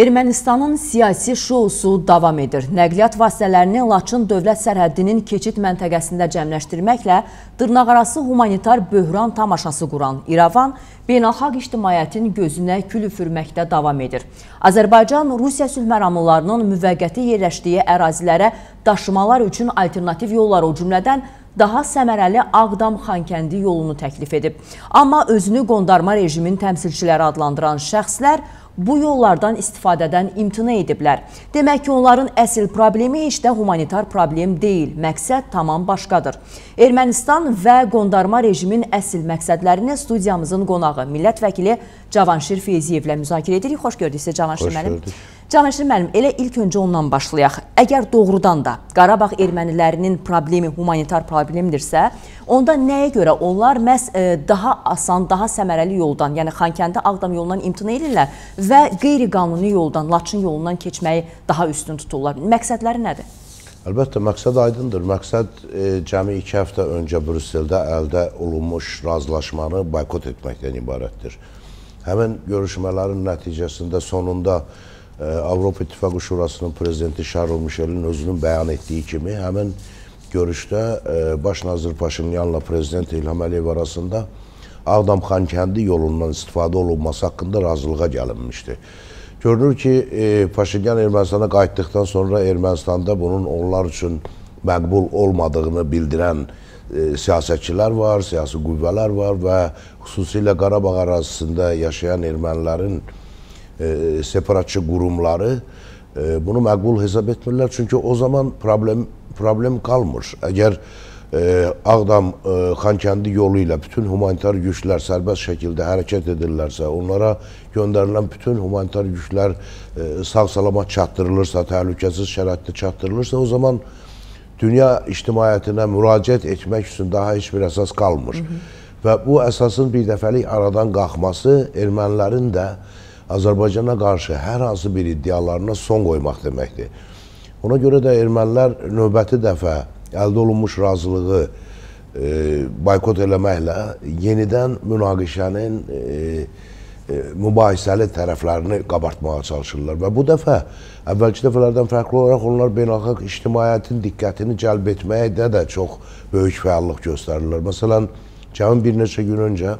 Ermənistanın siyasi şousu davam edir. Nəqliyyat vasitələrini Laçın dövlət sərhəddinin keçid məntəqəsində cəmləşdirməklə dırnaqarası humanitar böhran tamaşası quran İrəvan, beynəlxalq ictimaiyyətin gözünə kül üfürməkdə davam edir. Azərbaycan, Rusiya sülh məramlılarının müvəqqəti yerləşdiyi ərazilərə daşımalar üçün alternativ yollar, o cümlədən daha səmərəli Ağdam-Xankəndi yolunu təklif edib. Amma özünü qondarma rejimin təmsilçiləri adlandıran şəxslər bu yollardan istifadədən imtina ediblər. Demək ki, onların əsl problemi heç də humanitar problem deyil, məqsəd tamam başqadır. Ermənistan və qondarma rejimin əsl məqsədlərini studiyamızın qonağı, millət vəkili Cavanşir Feyziyevlə müzakirə edirik. Xoş gördük sizə Cavanşir müəllim. Cavanşir müəllim, elə ilk öncə ondan başlayaq. Əgər doğrudan da Qarabağ ermənilərinin problemi humanitar problemdirsə, onda nəyə görə onlar məhz daha asan, daha səmərəli yoldan, yəni Xankəndi Ağdam yolundan imtina edirlər və qeyri-qanuni yoldan, Laçın yolundan keçməyi daha üstün tuturlar? Məqsədləri nədir? Əlbəttə, məqsəd aydındır. Məqsəd cəmi 2 həftə öncə Brüsseldə əldə olunmuş razılaşmanı boykot etməkdən ibarətdir. Həmin görüşmələrin nəticəsində sonunda Avropa İttifaqı Şurasının prezidenti Şarl Mişelin özünün bəyan etdiyi kimi, həmin görüşdə Baş nazir Paşinyanla prezident İlham Əliyev arasında Ağdam-Xankəndi yolundan istifadə olunması haqqında razılığa gəlinmişdi. Görünür ki, Paşinyan Ermənistana qayıtdıqdan sonra Ermənistanda bunun onlar üçün məqbul olmadığını bildirən siyasətçilər var, siyasi qüvvələr var və xüsusilə Qarabağ ərazisində yaşayan ermənilərin separatçı qurumları bunu məqbul hesab etmirlər. Çünki o zaman problem qalmır. Əgər Ağdam-Xankəndi yolu ilə bütün humanitar güclər sərbəst şəkildə hərəkət edirlərsə, onlara göndərilən bütün humanitar güclər sağ-salamat çatdırılırsa, təhlükəsiz şəraitdə çatdırılırsa, o zaman dünya ictimaiyyətinə müraciət etmək üçün daha heç bir əsas qalmır. Və bu əsasın bir dəfəlik aradan qalxması ermənilərin də Azərbaycana qarşı hər hansı bir iddialarına son qoymaq deməkdir. Ona görə də ermənilər növbəti dəfə əldə olunmuş razılığı boykot eləməklə yenidən münaqişənin mübahisəli tərəflərini qabartmağa çalışırlar. Və bu dəfə, əvvəlki dəfələrdən fərqli olaraq onlar beynəlxalq ictimaiyyətin diqqətini cəlb etməkdə də çox böyük fəallıq göstərirlər. Məsələn, cəmi bir neçə gün öncə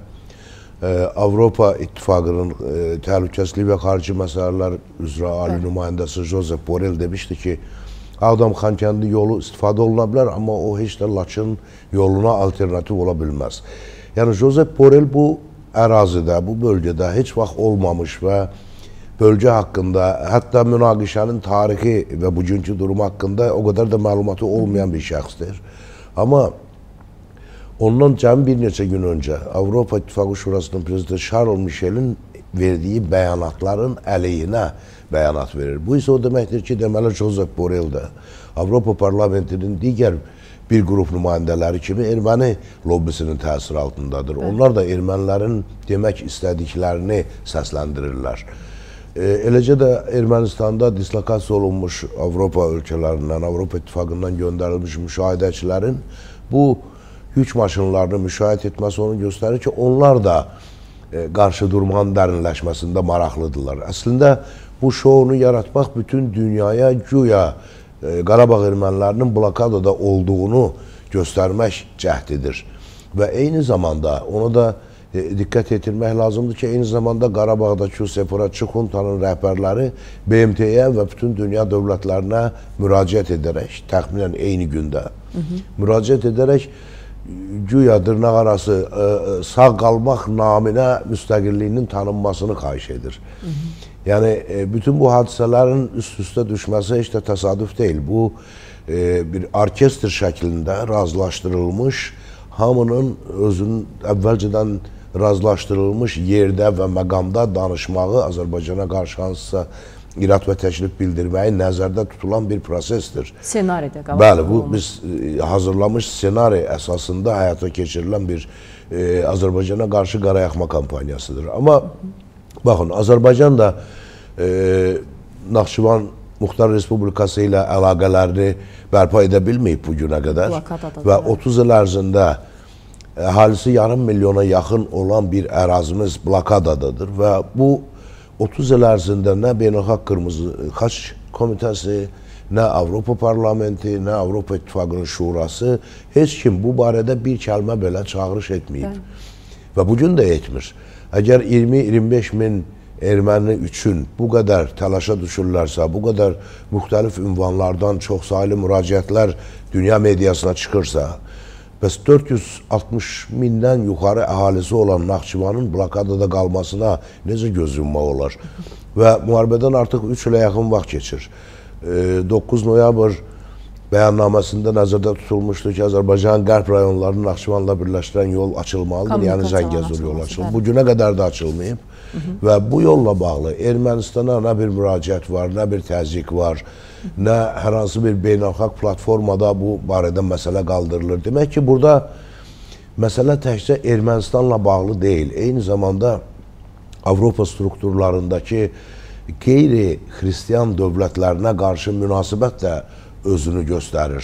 Avropa İttifaqının təhlükəsizlik və xarici məsələlər üzrə ali nümayəndəsi Josep Borrell demişdi ki, Ağdam-Xankəndi yolu istifadə oluna bilər, amma o heç də Laçın yoluna alternativ ola bilməz. Yəni, Josep Borrell bu ərazidə, bu bölgədə heç vaxt olmamış və bölgə haqqında, hətta münaqişənin tarixi və bugünkü durumu haqqında o qədər də məlumatı olmayan bir şəxsdir. Amma ondan cəmi bir neçə gün öncə Avropa İttifaqı Şurasının prezidenti Şarl Mişelin verdiyi bəyanatların əleyhinə bəyanat verir. Bu isə o deməkdir ki, deməli Josep Borrell də Avropa Parlamentinin digər bir qrup nümayəndələri kimi erməni lobbisinin təsiri altındadır. Onlar da ermənilərin demək istədiklərini səsləndirirlər. Eləcə də Ermənistanda dislokasiya olunmuş Avropa ölkələrindən, Avropa İttifaqından göndərilmiş müşahidəçilərin bu yük maşınlarını müşahidə etməsi onu göstərir ki, onlar da qarşı durmanın dərinləşməsində maraqlıdırlar. Əslində, bu şounu yaratmaq bütün dünyaya güya Qarabağ ermənilərinin blokadada olduğunu göstərmək cəhdidir. Və eyni zamanda, onu da diqqət yetirmək lazımdır ki, eyni zamanda Qarabağdakı separatçı xuntanın rəhbərləri BMT-yə və bütün dünya dövlətlərinə müraciət edərək, təxminən eyni gündə müraciət edərək güya dırnaq arası sağ qalmaq naminə müstəqilliyinin tanınmasını xahiş edir. Yəni, bütün bu hadisələrin üst-üstə düşməsi heç də təsadüf deyil. Bu, bir orkestr şəklində razılaşdırılmış, hamının özünün əvvəlcədən razılaşdırılmış yerdə və məqamda danışmağı, Azərbaycana qarşı hansısa irad və təklif bildirməyi nəzərdə tutulan bir prosesdir. Senaridə qalır. Bəli, bu biz hazırlamış senari əsasında həyata keçirilən bir Azərbaycana qarşı qarayaxma kampaniyasıdır. Amma baxın, Azərbaycan da Naxçıvan Muxtar Respublikası ilə əlaqələrini bərpa edə bilməyib bu günə qədər və 30 il ərzində əhalisi yarım milyona yaxın olan bir ərazimiz blokadadadır və bu 30 il ərzində nə Beynəlxalq Qırmızı Xaç Komitəsi, nə Avropa Parlamenti, nə Avropa İttifaqının Şurası heç kim bu barədə bir kəlmə belə çağırış etməyib. Və bugün də etmir. Əgər 20-25 min erməni üçün bu qədər təlaşa düşürlərsə, bu qədər müxtəlif ünvanlardan çoxsaylı müraciətlər dünya mediasına çıxırsa, bəs 460 mindən yuxarı əhalisi olan Naxçıvanın blokadada qalmasına necə göz yummaq olar? Və müharibədən artıq 3 ilə yaxın vaxt keçir. 9 noyabr bəyannaməsində nəzərdə tutulmuşdur ki, Azərbaycanın qərb rayonlarını Naxçıvanla birləşdirən yol açılmalıdır, yəni Zəngəzur yolu açılmalıdır. Bugünə qədər də açılmayıb və bu yolla bağlı Ermənistana nə bir müraciət var, nə bir təzyiq var, nə hər hansı bir beynəlxalq platformada bu barədə məsələ qaldırılır. Demək ki, burada məsələ təkcə Ermənistanla bağlı deyil, eyni zamanda Avropa strukturlarındakı qeyri-xristiyan dövlətlərinə qarşı münasibət də özünü göstərir.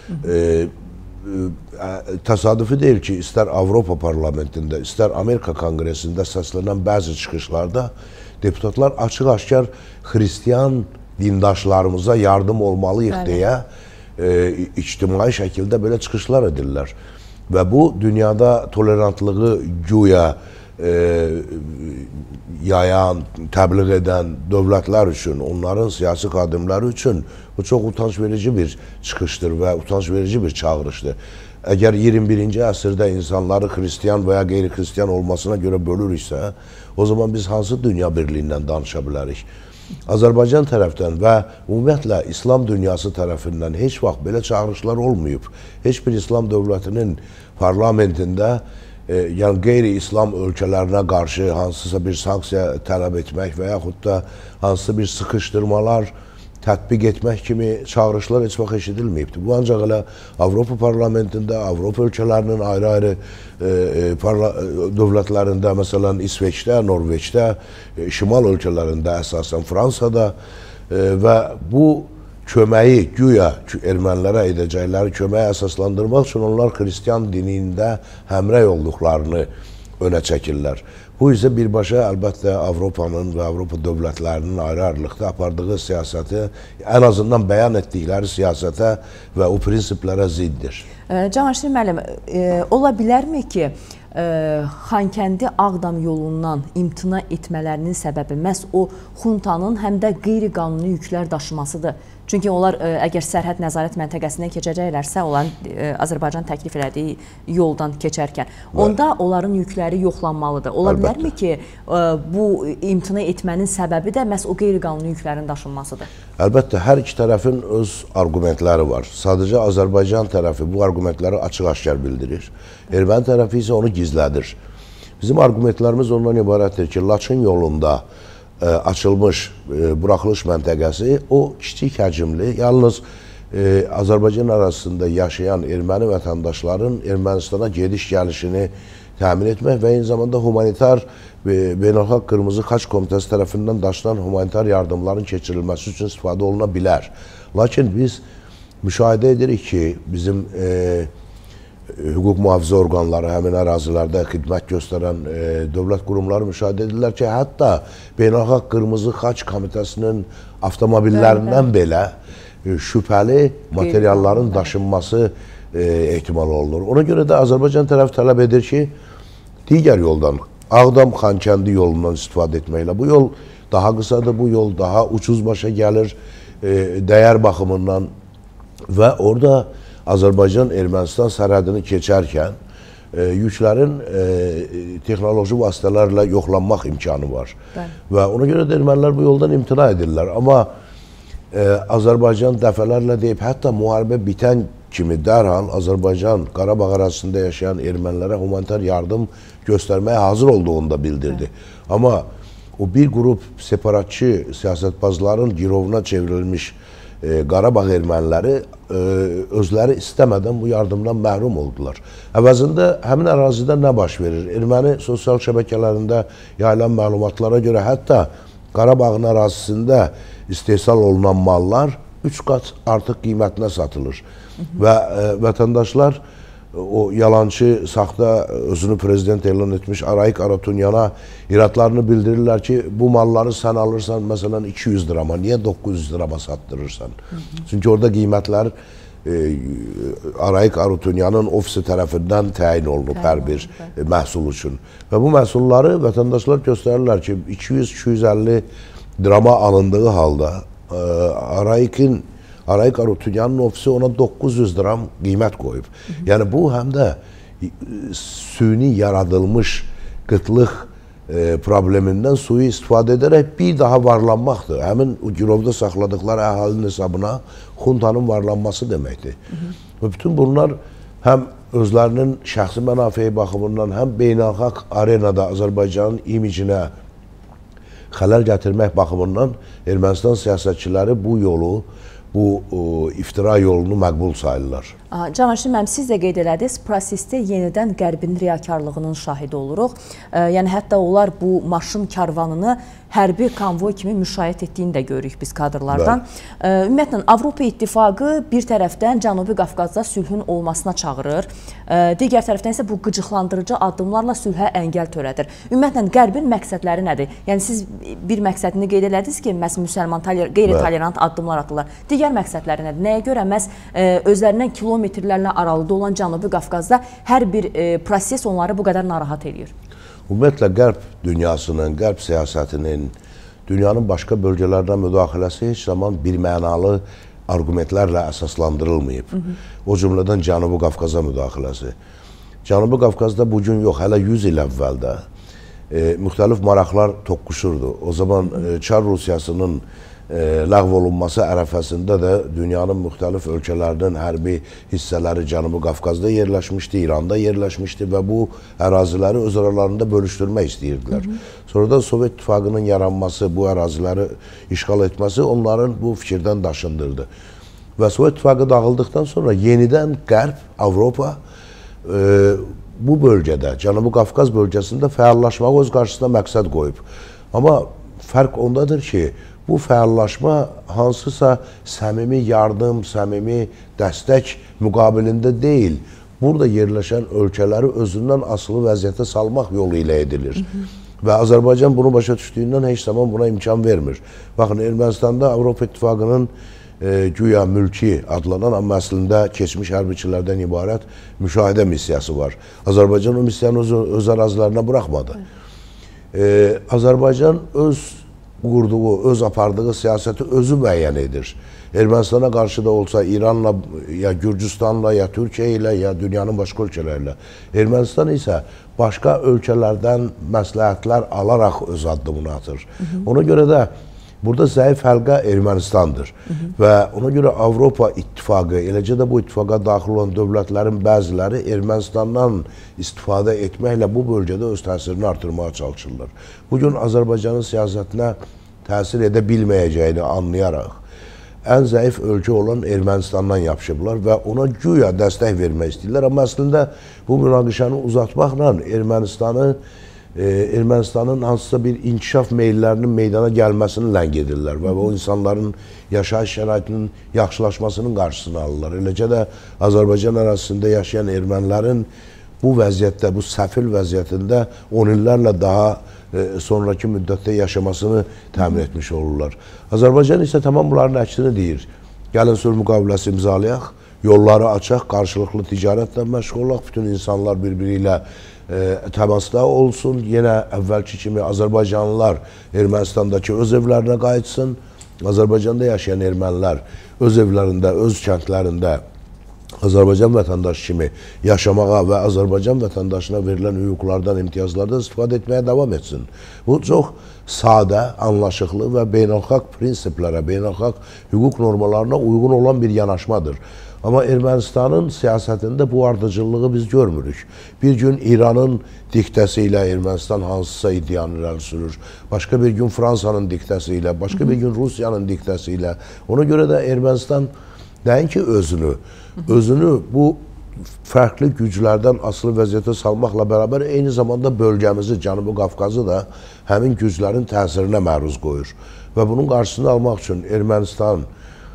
Təsadüfi deyil ki, istər Avropa parlamentində, istər Amerika konqresində səslənən bəzi çıxışlarda deputatlar açıq-aşkar xristiyan dindaşlarımıza yardım olmalıyıq deyə ictimai şəkildə belə çıxışlar edirlər. Və bu, dünyada tolerantlığı güya yayan, təbliğ edən dövlətlər üçün, onların siyasi xadimləri üçün bu çox utanç verici bir çıxışdır və utanç verici bir çağırışdır. Əgər 21-ci əsrdə insanları xristiyan və ya qeyri-xristiyan olmasına görə bölürüksə, o zaman biz hansı dünya birliyindən danışa bilərik? Azərbaycan tərəfdən və ümumiyyətlə İslam dünyası tərəfindən heç vaxt belə çağırışlar olmayıb. Heç bir İslam dövlətinin parlamentində yəni qeyri-İslam ölkələrinə qarşı hansısa bir sanksiya tələb etmək və yaxud da hansısa bir sıxışdırmalar tətbiq etmək kimi çağırışlar heç vaxt eşidilməyibdir. Bu ancaq elə Avropa parlamentində, Avropa ölkələrinin ayrı-ayrı dövlətlərində, məsələn İsveçdə, Norveçdə, şimal ölkələrində, əsasən Fransada və bu köməyi, güya ermənilərə edəcəkləri köməyi əsaslandırmaq üçün onlar xristiyan dinində həmrəy olduqlarını önə çəkirlər. Bu isə birbaşa əlbəttə Avropanın və Avropa dövlətlərinin ayrı-ayrılıqda apardığı siyasəti, ən azından bəyan etdikləri siyasətə və o prinsiplərə ziddir. Cavanşir müəllim, ola bilərmi ki, Xankəndi-Ağdam yolundan imtina etmələrinin səbəbi məhz o xuntanın həm də qeyri-qanuni yüklər daşımasıdır? Çünki onlar əgər sərhəd nəzarət məntəqəsindən keçəcəklərsə, onların Azərbaycan təklif elədiyi yoldan keçərkən, onda onların yükləri yoxlanmalıdır. Ola bilərmi ki, bu imtina etmənin səbəbi də məhz o qeyri-qanuni yüklərin daşınmasıdır? Əlbəttə, hər iki tərəfin öz argumentləri var. Sadəcə Azərbaycan tərəfi bu argumentləri açıq-aşkar bildirir. Erməni tərəfi isə onu gizlədir. Bizim argumentlərimiz ondan ibarətdir ki, Laçın yolunda açılmış buraxılış məntəqəsi o kiçik həcmli, yalnız Azərbaycan arasında yaşayan erməni vətəndaşların Ermənistana gediş-gəlişini təmin etmək və eyni zamanda humanitar Beynəlxalq Qırmızı Xaç Komitəsi tərəfindən daşınan humanitar yardımların keçirilməsi üçün istifadə oluna bilər. Lakin biz müşahidə edirik ki, bizim hüquq mühafizə orqanları həmin ərazilərdə xidmət göstərən dövlət qurumları müşahidə edirlər ki, hətta Beynəlxalq Qırmızı Xaç Komitəsinin avtomobillərindən belə şübhəli materialların daşınması ehtimal olunur. Ona görə də Azərbaycan tərəf tələb edir ki, digər yoldan, Ağdam-Xankəndi yolundan istifadə etməklə. Bu yol daha qısadır, bu yol daha ucuz başa gəlir dəyər baxımından və orada Azərbaycan Ermənistan sərhədini keçərkən yüklərin texnoloji vasitələrlə yoxlanmaq imkanı var. Və ona görə də ermənilər bu yoldan imtina edirlər. Amma Azərbaycan dəfələrlə deyib, hətta müharibə bitən kimi dərhal Azərbaycan Qarabağ ərazisində yaşayan ermənilərə humanitar yardım göstərməyə hazır olduğunu da bildirdi. Amma o bir qrup separatçı siyasətbazların girovuna çevrilmiş Qarabağ erməniləri özləri istəmədən bu yardımdan məhrum oldular. Əvəzində həmin ərazidə nə baş verir? Erməni sosial şəbəkələrində yayılan məlumatlara görə hətta Qarabağın ərazisində istehsal olunan mallar 3 qat artıq qiymətinə satılır. Və vətəndaşlar o yalancı, saxta özünü prezident elan etmiş Arayik Arutunyana iradlarını bildirirlər ki, bu malları sən alırsan məsələn 200 dirama, niyə 900 dirama satdırırsan? Çünki orada qiymətlər Arayik Arutunyanın ofisi tərəfindən təyin olunub hər bir məhsul üçün. Və bu məhsulları vətəndaşlar göstərirlər ki, 200-250 dirama alındığı halda Arayik Arutunyanın ofisi ona 900 diram qiymət qoyub. Yəni bu həm də süni yaradılmış qıtlıq problemindən suyu istifadə edərək bir daha varlanmaqdır. Həmin o girovda saxladıqları əhalinin hesabına xuntanın varlanması deməkdir. Və bütün bunlar həm özlərinin şəxsi mənafeyi baxımından, həm beynəlxalq arenada Azərbaycanın imicinə xələl gətirmək baxımından Ermənistan siyasətçiləri bu yolu, bu iftira yolunu məqbul sayırlar. Canaşir müəllim, siz də qeyd elədiniz, prosesdə yenidən Qərbin riyakarlığının şahidi oluruq. Yəni, hətta onlar bu maşın karvanını hərbi konvoy kimi müşahidə etdiyini də görürük biz kadrlardan. Ümumiyyətlə, Avropa İttifaqı bir tərəfdən Cənubi Qafqazda sülhün olmasına çağırır. Digər tərəfdən isə bu qıcıqlandırıcı addımlarla sülhə əngəl törədir. Ümumiyyətlə, Qərbin məqsədləri nədir? Yəni, siz bir məqsədini qeyd elədiniz ki, məhz müsəlman qeyri-tolerant addımlar atırlar. Digər məqsədləri nədir? Nəyə görə məhz özlərindən kilometrlərlə aralıda olan Cənubi Qafqazda hər bir proses onları bu qədər narahat edir? Ümumiyyətlə, Qərb dünyasının, Qərb siyasətinin, dünyanın başqa bölgələrinə müdaxiləsi heç zaman bir mənalı argumentlərlə əsaslandırılmayıb. O cümlədən Cənubi Qafqaza müdaxiləsi. Cənubi Qafqazda bugün yox, hələ 100 il əvvəldə müxtəlif maraqlar toqquşurdu. O zaman Çar Rusiyasının ləğv olunması ərəfəsində də dünyanın müxtəlif ölkələrinin hərbi hissələri Cənubi Qafqazda yerləşmişdi, İranda yerləşmişdi və bu əraziləri öz aralarında bölüşdürmək istəyirdilər. Sonradan Sovet İttifaqının yaranması, bu əraziləri işğal etməsi onların bu fikirdən daşındırdı. Və Sovet İttifaqı dağıldıqdan sonra yenidən Qərb, Avropa bu bölgədə, Cənubi Qafqaz bölgəsində fəallaşmağı öz qarşısına məqsəd qoyub. Amma fərq ondadır ki, bu fəallaşma hansısa səmimi yardım, səmimi dəstək müqabilində deyil. Burada yerləşən ölkələri özündən asılı vəziyyətə salmaq yolu ilə edilir. Və Azərbaycan bunu başa düşdüyündən heç zaman buna imkan vermir. Baxın, Ermənistanda Avropa İttifaqının güya mülki adlanan, amma əslində keçmiş hərbiçilərdən ibarət müşahidə missiyası var. Azərbaycan o missiyanı öz ərazilərinə buraxmadı. Azərbaycan öz qurduğu, öz apardığı siyasəti özü müəyyən edir. Ermənistana qarşı da olsa İranla, ya Gürcüstanla, ya Türkiyə ilə, ya dünyanın başqa ölkələrlə. Ermənistan isə başqa ölkələrdən məsləhətlər alaraq öz addımını atır. Ona görə də burada zəif həlqə Ermənistandır. Və ona görə Avropa İttifaqı, eləcə də bu ittifaqa daxil olan dövlətlərin bəziləri Ermənistandan istifadə etməklə bu bölgədə öz təsirini artırmağa çalışırlar. Bugün Azərbaycanın siyasətinə təsir edə bilməyəcəyini anlayaraq, ən zəif ölkə olan Ermənistandan yapışıblar və ona güya dəstək vermək istəyirlər. Amma əslində bu münaqişəni uzatmaqla Ermənistanın hansısa bir inkişaf meyillərinin meydana gəlməsini ləng edirlər və o insanların yaşayış şəraitinin yaxşılaşmasının qarşısını alırlar. Eləcə də Azərbaycan ərazisində yaşayan ermənilərin bu vəziyyətdə, bu səfil vəziyyətində 10 illərlə daha sonraki müddətdə yaşamasını təmin etmiş olurlar. Azərbaycan isə tamam bunların əksini deyir. Gəlin sülh müqaviləsi imzalayaq, yolları açaq, qarşılıqlı ticarətlə məşğul olaq, bütün insanlar bir-biri ilə təmasda olsun. Yenə əvvəlki kimi Azərbaycanlılar Ermənistandakı öz evlərinə qayıtsın. Azərbaycanda yaşayan ermənilər öz evlərində, öz kəndlərində Azərbaycan vətəndaşı kimi yaşamağa və Azərbaycan vətəndaşına verilən hüquqlardan, imtiyazlardan istifadə etməyə davam etsin. Bu çox sadə, anlaşıqlı və beynəlxalq prinsiplərə, beynəlxalq hüquq normalarına uyğun olan bir yanaşmadır. Amma Ermənistanın siyasətində bu ardıcıllığı biz görmürük. Bir gün İranın diktəsi ilə Ermənistan hansısa iddianı irəli sürür. Başqa bir gün Fransanın diktəsi ilə, başqa bir gün Rusiyanın diktəsi ilə. Ona görə də Ermənistan nəinki özünü bu fərqli güclərdən asılı vəziyyətə salmaqla bərabər eyni zamanda bölgəmizi, Cənubi Qafqazı da həmin güclərin təsirinə məruz qoyur. Və bunun qarşısını almaq üçün Ermənistan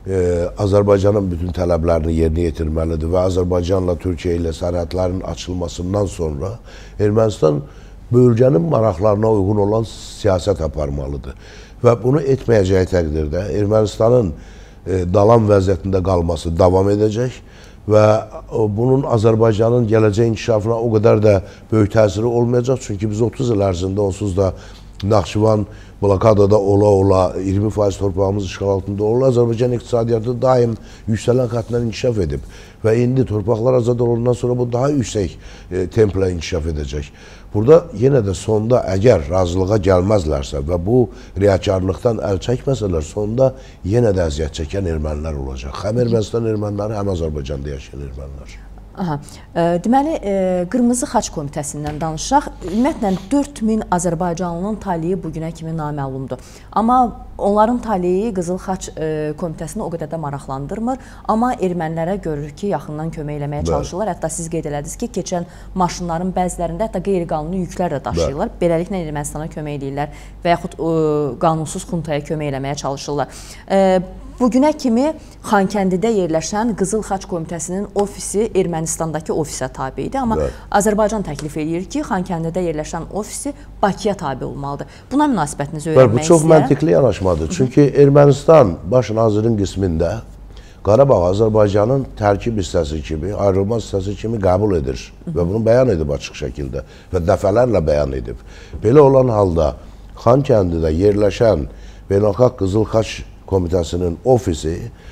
Azərbaycanın bütün tələblərini yerinə yetirməlidir və Azərbaycanla Türkiyə ilə sərhədlərin açılmasından sonra Ermənistan bölgənin maraqlarına uyğun olan siyasət aparmalıdır. Və bunu etməyəcəyi təqdirdə Ermənistanın dalam vəziyyətində qalması davam edəcək və bunun Azərbaycanın gələcək inkişafına o qədər də böyük təsiri olmayacaq. Çünki biz 30 il ərzində onsuz da Naxçıvan blokadada ola-ola 20% torpağımız işğal altında ola, Azərbaycan iqtisadiyyatı daim yüksələn xətlə inkişaf edib və indi torpaqlar azad olundan sonra bu daha yüksək templə inkişaf edəcək. Burada yenə də sonda əgər razılığa gəlməzlərsə və bu riyakarlıqdan əl çəkməsələr, sonda yenə də əziyyət çəkən ermənilər olacaq. Həm Ermənistan erməniləri, həm Azərbaycanda yaşayan ermənilər. Deməli, Qırmızı Xaç Komitəsindən danışaq. Ümumiyyətlə, 4000 Azərbaycanlının taliyi bugünə kimi naməlumdur. Amma onların taliyi Qızıl Xaç Komitəsini o qədər də maraqlandırmır. Amma ermənilərə görür ki, yaxından kömək eləməyə çalışırlar. Hətta siz qeyd elədiniz ki, keçən maşınların bəzilərində hətta qeyri-qanuni yüklər də daşıyırlar. Beləliklə Ermənistana kömək edirlər və yaxud qanunsuz xuntaya kömək eləməyə çalışırlar. Bugünə kimi Xankəndidə yerləşən Qızıl Xaç Komitəsinin ofisi Ermənistandakı ofisə tabi idi. Amma Azərbaycan təklif edir ki, Xankəndidə yerləşən ofisi Bakıya tabi olmalıdır. Buna münasibətinizi öyrənmək istəyirəm. Bu çox məntiqli yanaşmadır. Çünki Ermənistan baş nazirin qismində Qarabağ Azərbaycanın tərkib hissəsi kimi, ayrılmaz hissəsi kimi qəbul edir və bunu bəyan edib açıq şəkildə və dəfələrlə bəyan edib. Belə olan halda Xankəndidə yerləşən Beynəlxalq Qızıl Xaç Komitəsinin ofisi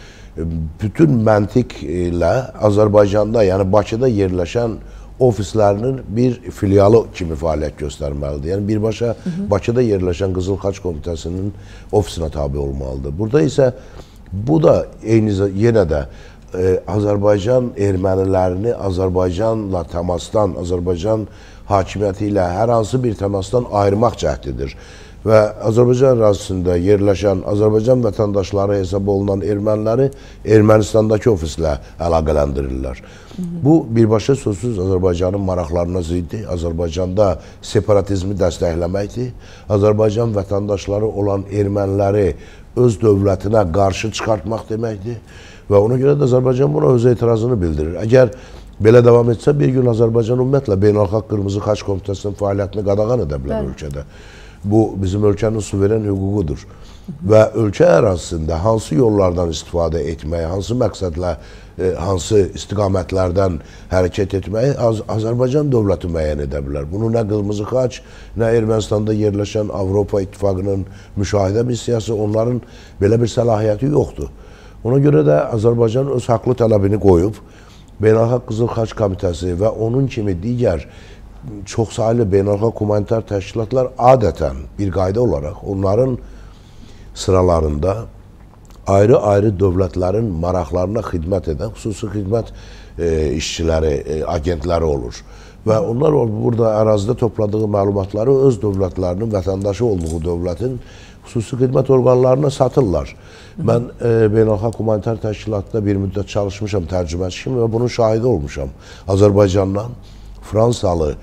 bütün məntiq ilə Azərbaycanda, yəni Bakıda yerləşən ofislərinin bir filialı kimi fəaliyyət göstərməlidir. Yəni birbaşa Bakıda yerləşən Qızıl Xaç Komitəsinin ofisinə tabi olmalıdır. Burada isə bu da yenə də Azərbaycan ermənilərini Azərbaycanla təmasdan, Azərbaycan hakimiyyəti ilə hər hansı bir təmasdan ayırmaq cəhdidir. Və Azərbaycan ərazisində yerləşən Azərbaycan vətəndaşları hesab olunan erməniləri Ermənistandakı ofislə əlaqələndirirlər. Bu, birbaşa sözsüz Azərbaycanın maraqlarına ziddir. Azərbaycanda separatizmi dəstəkləməkdir. Azərbaycan vətəndaşları olan erməniləri öz dövlətinə qarşı çıxartmaq deməkdir. Və ona görə də Azərbaycan buna öz etirazını bildirir. Əgər belə davam etsə, bir gün Azərbaycan ümumiyyətlə Beynəlxalq Qırmızı Xaç Komitəsinin fəaliyyətini qadağan edə bilər ölkədə. Bu, bizim ölkənin suveren hüququdur. Və ölkə ərazisində hansı yollardan istifadə etməyi, hansı məqsədlə, hansı istiqamətlərdən hərəkət etməyi Azərbaycan dövləti müəyyən edə bilər. Bunu nə Qırmızı Xaç, nə Ermənistanda yerləşən Avropa İttifaqının müşahidə missiyası, onların belə bir səlahiyyəti yoxdur. Ona görə də Azərbaycan öz haqlı tələbini qoyub, Beynəlxalq Qızıl Xaç Komitəsi və onun kimi digər çoxsaylı beynəlxalq humanitar təşkilatlar adətən bir qayda olaraq onların sıralarında ayrı-ayrı dövlətlərin maraqlarına xidmət edən xüsusi xidmət işçiləri, agentləri olur. Və onlar burada ərazidə topladığı məlumatları öz dövlətlərinin vətəndaşı olduğu dövlətin xüsusi xidmət orqanlarına satırlar. Mən beynəlxalq humanitar təşkilatda bir müddət çalışmışam tərcüməçi kimi və bunun şahidi olmuşam. Azərbaycandan Fransalı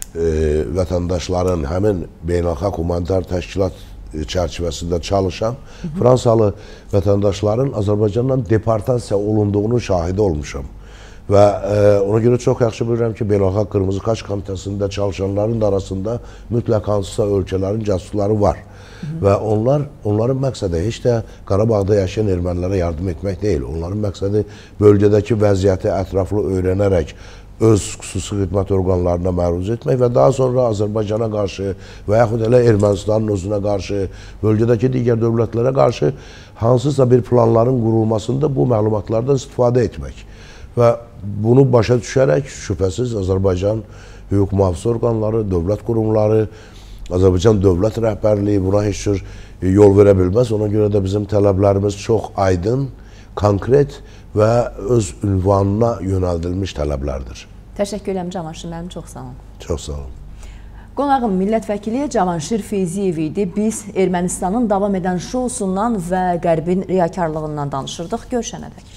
vətəndaşların həmin beynəlxalq humanitar təşkilat çərçivəsində çalışan Fransalı vətəndaşların Azərbaycandan deportasiya olunduğunun şahidi olmuşam. Və ona görə çox yaxşı bilirəm ki, Beynəlxalq Qırmızı Xaç Komitəsində çalışanların arasında mütləq hansısa ölkələrin casusları var. Və onların məqsədi heç də Qarabağda yaşayan ermənilərə yardım etmək deyil. Onların məqsədi bölgədəki vəziyyəti ətraflı öyrənərək öz xüsusi xidmət orqanlarına məruz etmək və daha sonra Azərbaycana qarşı və yaxud elə Ermənistanın özünə qarşı, bölgədəki digər dövlətlərə qarşı hansısa bir planların qurulmasında bu məlumatlardan istifadə etmək. Və bunu başa düşərək şübhəsiz Azərbaycan hüquq mühafizə orqanları, dövlət qurumları, Azərbaycan dövlət rəhbərliyi buna heç cür yol verə bilməz. Ona görə də bizim tələblərimiz çox aydın, konkret və öz ünvanına yönəldilmiş tələblərdir. Təşəkkür edirəm Cavanşir müəllim, çox sağ olun. Çox sağ olun. Qonağım millət vəkili Cavanşir Feyziyev idi. Biz Ermənistanın davam edən şousundan və Qərbin riyakarlığından danışırdıq. Görüşənədək.